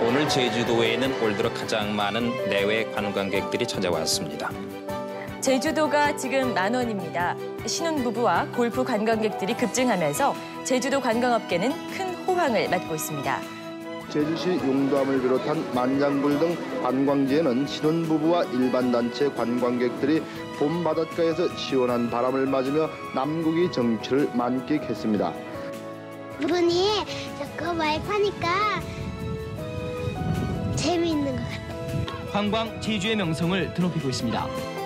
오늘 제주도에는 올 들어 가장 많은 내외 관광객들이 찾아왔습니다. 제주도가 지금 만원입니다. 신혼부부와 골프 관광객들이 급증하면서 제주도 관광업계는 큰 호황을 맞고 있습니다. 제주시 용담을 비롯한 만장굴 등 관광지에는 신혼부부와 일반 단체 관광객들이 봄 바닷가에서 시원한 바람을 맞으며 남국의 정취를 만끽했습니다. 물은이 자꾸 많이 파니까 재미있는 것 같아요. 관광 제주의 명성을 드높이고 있습니다.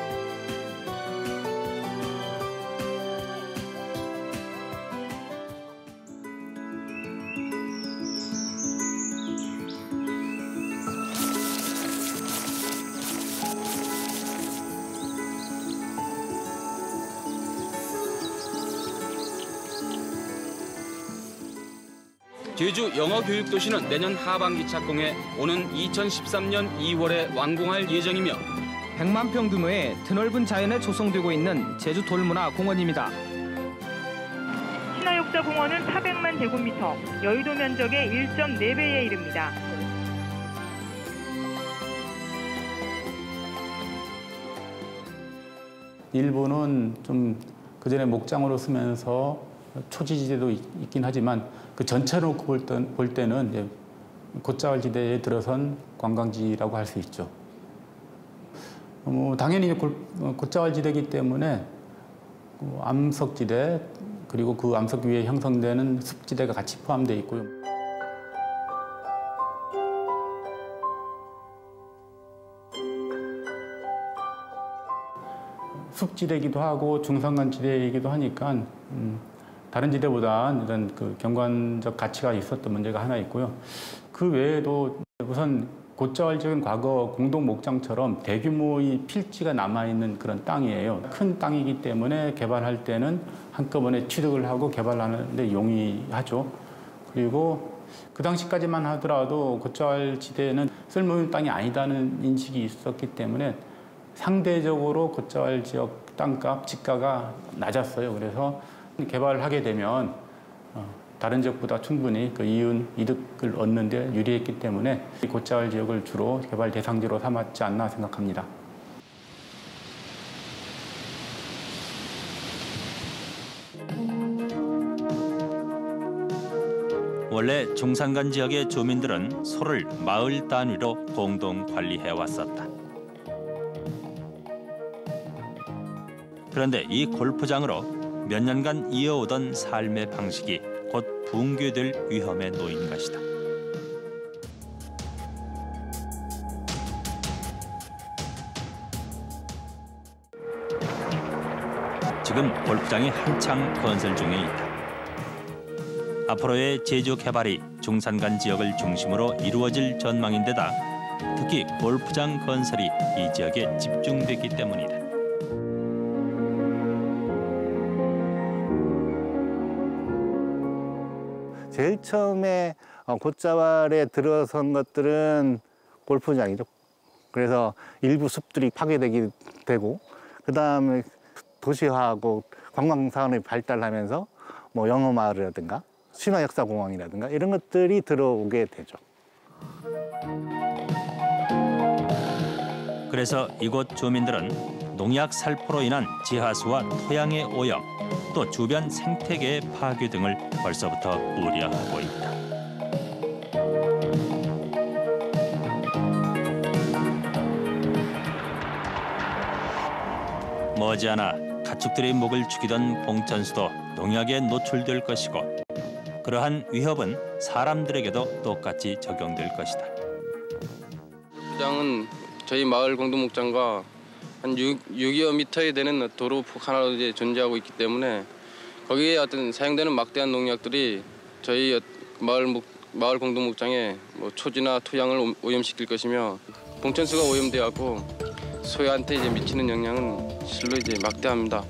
제주 영어교육도시는 내년 하반기 착공해 오는 2013년 2월에 완공할 예정이며 100만 평 규모의 드넓은 자연에 조성되고 있는 제주 돌문화공원입니다. 신화역사공원은 400만 제곱미터, 여의도 면적의 1.4배에 이릅니다. 일부는 좀 그전에 목장으로 쓰면서 초지지대도 있긴 하지만 그 전체로 볼 때는 이제 곶자왈지대에 들어선 관광지라고 할 수 있죠. 당연히 곶자왈지대이기 때문에 암석지대 그리고 그 암석 위에 형성되는 습지대가 같이 포함되어 있고요. 숲지대이기도 하고 중산간지대이기도 하니까 다른 지대보다 이런 그 경관적 가치가 있었던 문제가 하나 있고요. 그 외에도 우선 곶자왈지역은 과거 공동 목장처럼 대규모의 필지가 남아있는 그런 땅이에요. 큰 땅이기 때문에 개발할 때는 한꺼번에 취득을 하고 개발하는 데 용이하죠. 그리고 그 당시까지만 하더라도 곶자왈지대는 쓸모있는 땅이 아니다는 인식이 있었기 때문에 상대적으로 곶자왈 지역 땅값, 지가가 낮았어요. 그래서 개발을 하게 되면 다른 지역보다 충분히 그 이득을 얻는 데 유리했기 때문에 곶자왈 지역을 주로 개발 대상지로 삼았지 않나 생각합니다. 원래 중산간 지역의 주민들은 소를 마을 단위로 공동 관리해왔었다. 그런데 이 골프장으로 몇 년간 이어오던 삶의 방식이 곧 붕괴될 위험에 놓인 것이다. 지금 골프장이 한창 건설 중에 있다. 앞으로의 제주 개발이 중산간 지역을 중심으로 이루어질 전망인데다 특히 골프장 건설이 이 지역에 집중됐기 때문이다. 제일 처음에 곶자왈에 들어선 것들은 골프장이죠. 그래서 일부 숲들이 파괴되고 그다음에 도시화하고 관광산업이 발달하면서 뭐 영어마을이라든가 신화역사공원이라든가 이런 것들이 들어오게 되죠. 그래서 이곳 주민들은 농약 살포로 인한 지하수와 토양의 오염, 또 주변 생태계의 파괴 등을 벌써부터 우려하고 있다. 머지않아 가축들의 목을 죽이던 봉천수도 농약에 노출될 것이고 그러한 위협은 사람들에게도 똑같이 적용될 것이다. 목장은 저희 마을 공동목장과 한 6여 미터에 되는 도로폭 하나로 이제 존재하고 있기 때문에 거기에 어떤 사용되는 막대한 농약들이 저희 마을 공동목장에 뭐 초지나 토양을 오염시킬 것이며 봉천수가 오염되었고 소유한테 이제 미치는 영향은 실로 이제 막대합니다.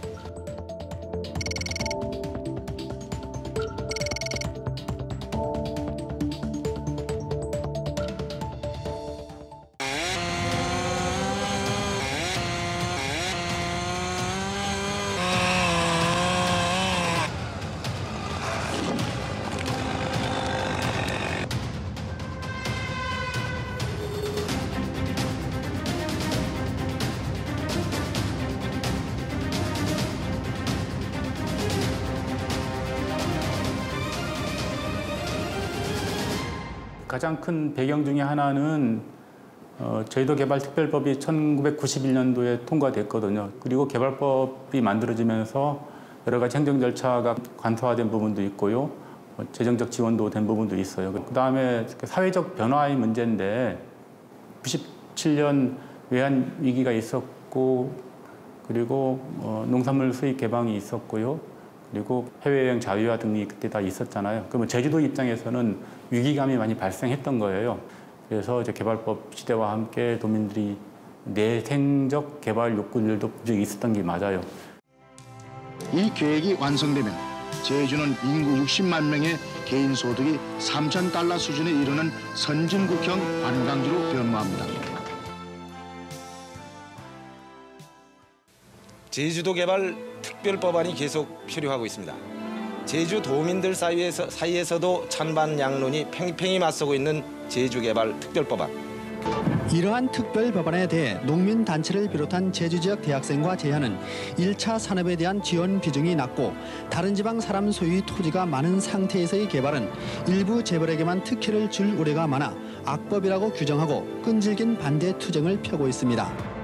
가장 큰 배경 중에 하나는 제주도 개발특별법이 1991년도에 통과됐거든요. 그리고 개발법이 만들어지면서 여러 가지 행정 절차가 간소화된 부분도 있고요. 재정적 지원도 된 부분도 있어요. 그다음에 사회적 변화의 문제인데 97년 외환 위기가 있었고 그리고 농산물 수입 개방이 있었고요. 그리고 해외여행 자유화 등이 그때 다 있었잖아요. 그러면 제주도 입장에서는 위기감이 많이 발생했던 거예요. 그래서 이제 개발법 시대와 함께 도민들이 내생적 개발 욕구들도 분명히 있었던 게 맞아요. 이 계획이 완성되면 제주는 인구 60만 명의 개인 소득이 3,000달러 수준에 이르는 선진국형 관광지로 변모합니다. 제주도 개발 특별법안이 계속 필요하고 있습니다. 제주 도민들 사이에서도 찬반 양론이 팽팽히 맞서고 있는 제주 개발 특별법안. 이러한 특별법안에 대해 농민단체를 비롯한 제주 지역 대학생과 제야는 1차 산업에 대한 지원 비중이 낮고 다른 지방 사람 소유의 토지가 많은 상태에서의 개발은 일부 재벌에게만 특혜를 줄 우려가 많아 악법이라고 규정하고 끈질긴 반대 투쟁을 펴고 있습니다.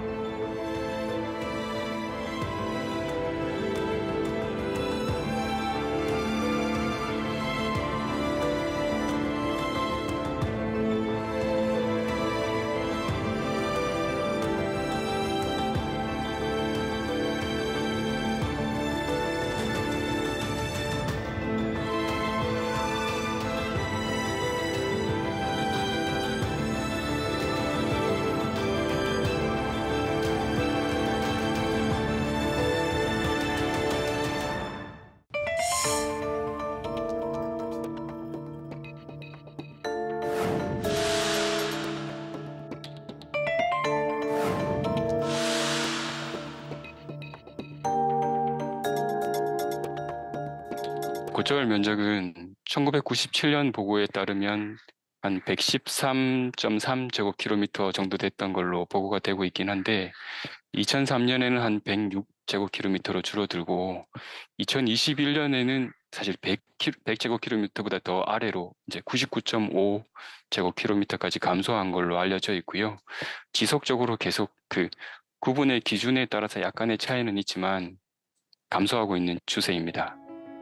고철 면적은 1997년 보고에 따르면 한 113.3제곱킬로미터 정도 됐던 걸로 보고가 되고 있긴 한데 2003년에는 한 106제곱킬로미터로 줄어들고 2021년에는 사실 100제곱킬로미터보다 더 아래로 이제 99.5제곱킬로미터까지 감소한 걸로 알려져 있고요. 지속적으로 계속 그 구분의 기준에 따라서 약간의 차이는 있지만 감소하고 있는 추세입니다.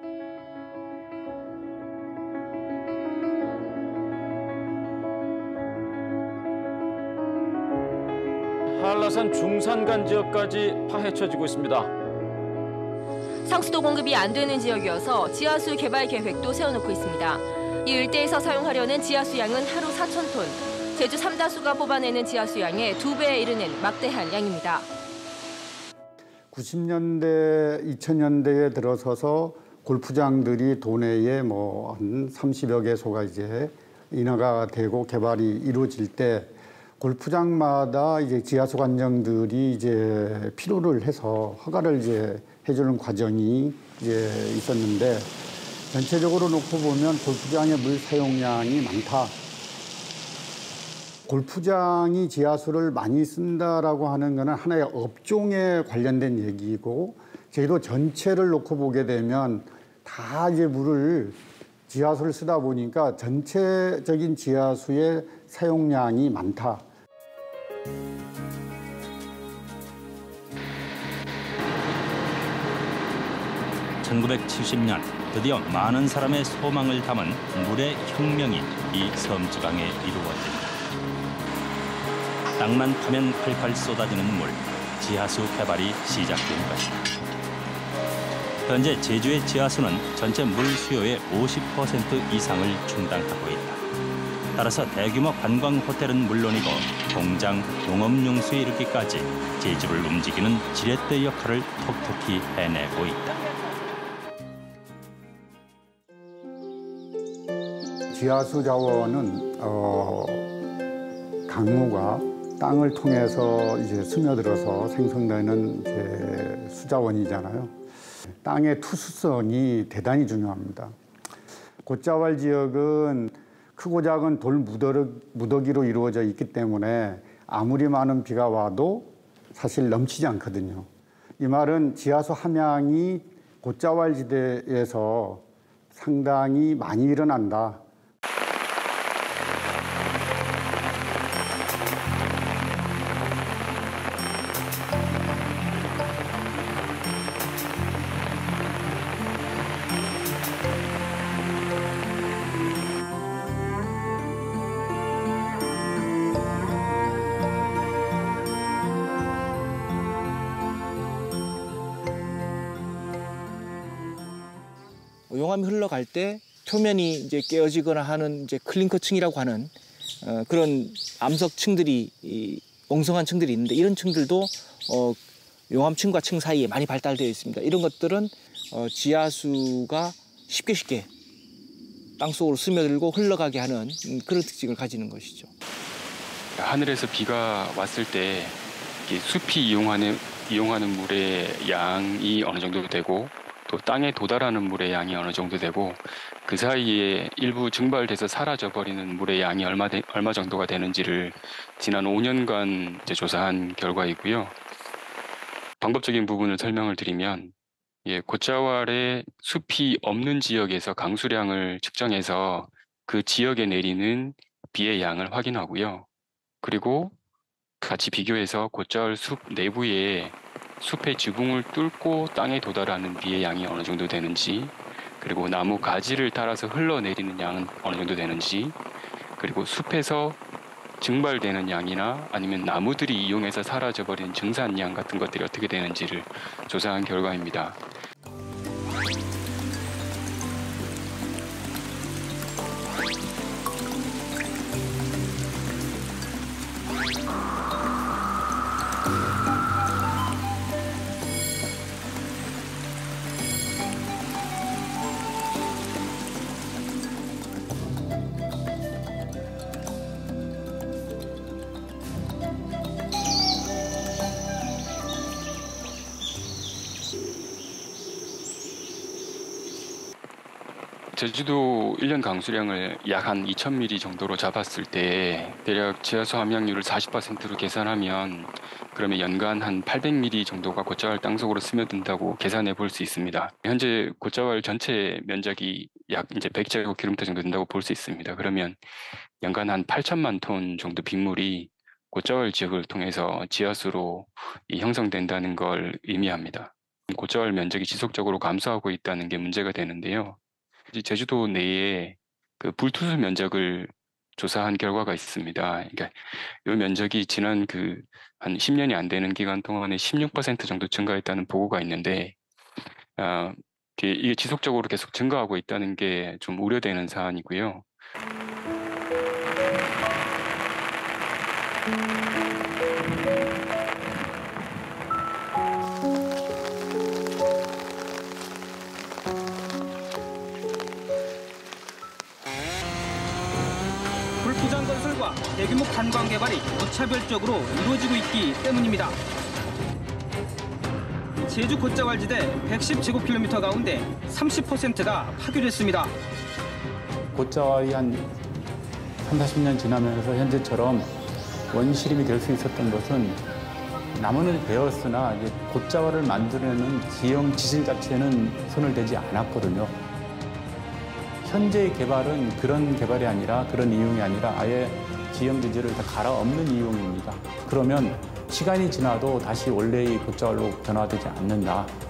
한라산 중산간 지역까지 파헤쳐지고 있습니다. 상수도 공급이 안 되는 지역이어서 지하수 개발 계획도 세워놓고 있습니다. 이 일대에서 사용하려는 지하수 양은 하루 4,000톤. 제주 삼다수가 뽑아내는 지하수 양의 2배에 이르는 막대한 양입니다. 90년대, 2000년대에 들어서서 골프장들이 도내에 한 30여 개소가 이제 인허가가 되고 개발이 이루어질 때 골프장마다 이제 지하수 관정들이 이제 필요를 해서 허가를 이제 해주는 과정이 이제 있었는데 전체적으로 놓고 보면 골프장의 물 사용량이 많다. 골프장이 지하수를 많이 쓴다라고 하는 것은 하나의 업종에 관련된 얘기고 제주도 전체를 놓고 보게 되면 다 이제 지하수를 쓰다 보니까 전체적인 지하수의 사용량이 많다. 1970년 드디어 많은 사람의 소망을 담은 물의 혁명이 이 섬지강에 이루어집니다. 땅만 파면 칼칼 쏟아지는 물, 지하수 개발이 시작된 것입니다. 현재 제주의 지하수는 전체 물 수요의 50% 이상을 충당하고 있다. 따라서 대규모 관광 호텔은 물론이고 공장, 농업용수에 이르기까지 제주를 움직이는 지렛대 역할을 톡톡히 해내고 있다. 지하수 자원은 강우가 땅을 통해서 이제 스며들어서 생성되는 이제 수자원이잖아요. 땅의 투수성이 대단히 중요합니다. 곶자왈 지역은 크고 작은 돌 무더기로 이루어져 있기 때문에 아무리 많은 비가 와도 사실 넘치지 않거든요. 이 말은 지하수 함양이 곶자왈 지대에서 상당히 많이 일어난다. 용암이 흘러갈 때 표면이 이제 깨어지거나 하는 이제 클링커층이라고 하는 그런 암석층들이 엉성한 층들이 있는데 이런 층들도 용암층과 층 사이에 많이 발달되어 있습니다. 이런 것들은 지하수가 쉽게 땅속으로 스며들고 흘러가게 하는 그런 특징을 가지는 것이죠. 하늘에서 비가 왔을 때 숲이 이용하는 물의 양이 어느 정도 되고 또 땅에 도달하는 물의 양이 어느 정도 되고 그 사이에 일부 증발돼서 사라져버리는 물의 양이 얼마 정도가 되는지를 지난 5년간 조사한 결과이고요. 방법적인 부분을 설명을 드리면 곶자왈의 숲이 없는 지역에서 강수량을 측정해서 그 지역에 내리는 비의 양을 확인하고요. 그리고 같이 비교해서 곶자왈 숲 내부에 숲의 지붕을 뚫고 땅에 도달하는 비의 양이 어느 정도 되는지, 그리고 나무 가지를 따라서 흘러내리는 양은 어느 정도 되는지, 그리고 숲에서 증발되는 양이나 아니면 나무들이 이용해서 사라져버린 증산양 같은 것들이 어떻게 되는지를 조사한 결과입니다. 제주도 1년 강수량을 약 한 2,000mm 정도로 잡았을 때 대략 지하수 함량률을 40%로 계산하면 그러면 연간 한 800mm 정도가 곶자왈 땅속으로 스며든다고 계산해 볼 수 있습니다. 현재 곶자왈 전체 면적이 약 이제 100제곱킬로미터 정도 된다고 볼 수 있습니다. 그러면 연간 한 8천만 톤 정도 빗물이 곶자왈 지역을 통해서 지하수로 형성된다는 걸 의미합니다. 곶자왈 면적이 지속적으로 감소하고 있다는 게 문제가 되는데요. 제주도 내에 그 불투수 면적을 조사한 결과가 있습니다. 그러니까 이 면적이 지난 한 10년이 안 되는 기간 동안에 16% 정도 증가했다는 보고가 있는데, 이게 지속적으로 계속 증가하고 있다는 게 좀 우려되는 사안이고요. 골프장 건설과 대규모 관광 개발이 무차별적으로 이루어지고 있기 때문입니다. 제주 곶자왈지대 110제곱킬로미터 가운데 30%가 파괴됐습니다. 곶자왈이 한 30-40년 지나면서 현재처럼 원시림이 될 수 있었던 것은 나무는 베었으나 이제 곶자왈을 만들어내는 지형 지질 자체는 손을 대지 않았거든요. 현재의 개발은 그런 개발이 아니라 그런 이용이 아니라 아예 지형 지질을 다 갈아엎는 이용입니다. 그러면 시간이 지나도 다시 원래의 곶자왈로 변화되지 않는다.